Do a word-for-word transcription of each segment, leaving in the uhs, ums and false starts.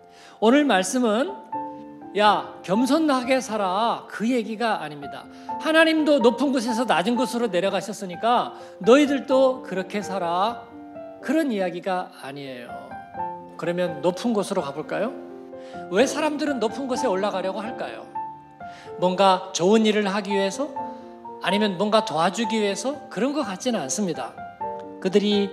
오늘 말씀은 야 겸손하게 살아 그 얘기가 아닙니다. 하나님도 높은 곳에서 낮은 곳으로 내려가셨으니까 너희들도 그렇게 살아 그런 이야기가 아니에요. 그러면 높은 곳으로 가볼까요? 왜 사람들은 높은 곳에 올라가려고 할까요? 뭔가 좋은 일을 하기 위해서? 아니면 뭔가 도와주기 위해서? 그런 것 같지는 않습니다. 그들이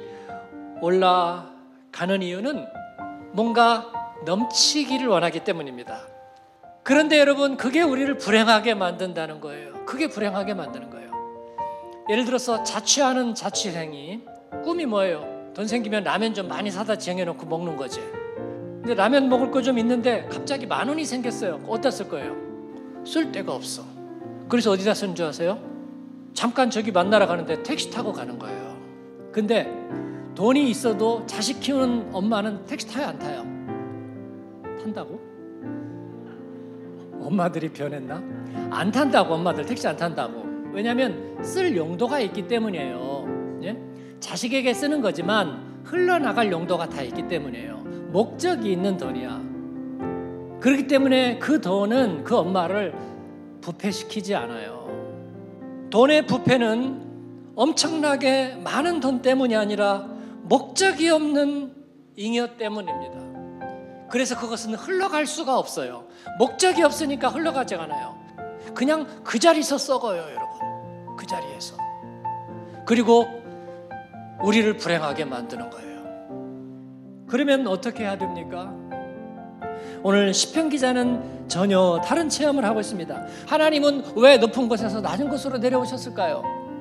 올라가는 이유는 뭔가 넘치기를 원하기 때문입니다. 그런데 여러분, 그게 우리를 불행하게 만든다는 거예요. 그게 불행하게 만드는 거예요. 예를 들어서 자취하는 자취생이 꿈이 뭐예요? 돈 생기면 라면 좀 많이 사다 쟁여놓고 먹는 거지. 근데 라면 먹을 거 좀 있는데 갑자기 만 원이 생겼어요. 어디다 쓸 거예요? 쓸 데가 없어. 그래서 어디다 쓰는 줄 아세요? 잠깐 저기 만나러 가는데 택시 타고 가는 거예요. 근데 돈이 있어도 자식 키우는 엄마는 택시 타요, 안 타요? 탄다고? 엄마들이 변했나? 안 탄다고. 엄마들 택시 안 탄다고. 왜냐하면 쓸 용도가 있기 때문이에요. 예? 자식에게 쓰는 거지만 흘러나갈 용도가 다 있기 때문이에요. 목적이 있는 돈이야. 그렇기 때문에 그 돈은 그 엄마를 부패시키지 않아요. 돈의 부패는 엄청나게 많은 돈 때문이 아니라 목적이 없는 잉여 때문입니다. 그래서 그것은 흘러갈 수가 없어요. 목적이 없으니까 흘러가지 않아요. 그냥 그 자리에서 썩어요, 여러분. 그 자리에서. 그리고 우리를 불행하게 만드는 거예요. 그러면 어떻게 해야 됩니까? 오늘 시편 기자는 전혀 다른 체험을 하고 있습니다. 하나님은 왜 높은 곳에서 낮은 곳으로 내려오셨을까요?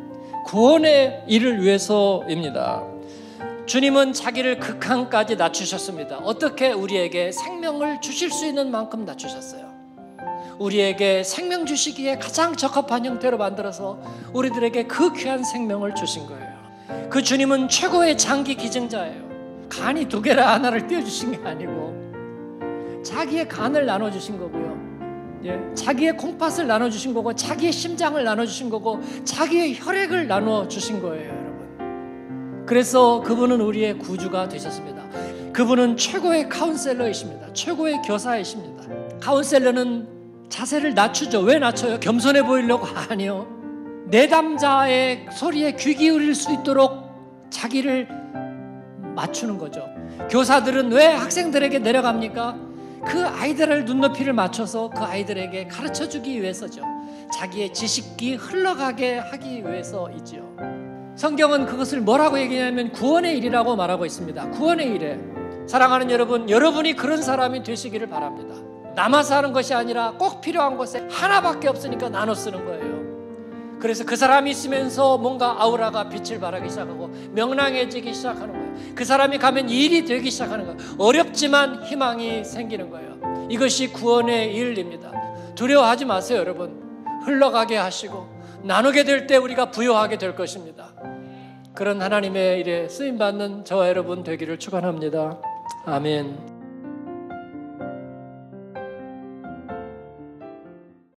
구원의 일을 위해서입니다. 주님은 자기를 극한까지 낮추셨습니다. 어떻게? 우리에게 생명을 주실 수 있는 만큼 낮추셨어요. 우리에게 생명 주시기에 가장 적합한 형태로 만들어서 우리들에게 그 귀한 생명을 주신 거예요. 그 주님은 최고의 장기 기증자예요. 간이 두 개라 하나를 띄워주신 게 아니고 자기의 간을 나눠주신 거고요. 예, 자기의 콩팥을 나눠주신 거고, 자기의 심장을 나눠주신 거고, 자기의 혈액을 나눠주신 거예요, 여러분. 그래서 그분은 우리의 구주가 되셨습니다. 그분은 최고의 카운셀러이십니다. 최고의 교사이십니다. 카운셀러는 자세를 낮추죠. 왜 낮춰요? 겸손해 보이려고? 아니요. 내담자의 소리에 귀 기울일 수 있도록 자기를 맞추는 거죠. 교사들은 왜 학생들에게 내려갑니까? 그 아이들을 눈높이를 맞춰서 그 아이들에게 가르쳐주기 위해서죠. 자기의 지식이 흘러가게 하기 위해서이지요. 성경은 그것을 뭐라고 얘기하냐면 구원의 일이라고 말하고 있습니다. 구원의 일에 사랑하는 여러분, 여러분이 그런 사람이 되시기를 바랍니다. 남아서 하는 것이 아니라 꼭 필요한 것에 하나밖에 없으니까 나눠 쓰는 거예요. 그래서 그 사람이 있으면서 뭔가 아우라가 빛을 발하기 시작하고 명랑해지기 시작하는 거예요. 그 사람이 가면 일이 되기 시작하는 거예요. 어렵지만 희망이 생기는 거예요. 이것이 구원의 일입니다. 두려워하지 마세요, 여러분. 흘러가게 하시고 나누게 될 때 우리가 부여하게 될 것입니다. 그런 하나님의 일에 쓰임받는 저와 여러분 되기를 축원합니다. 아멘.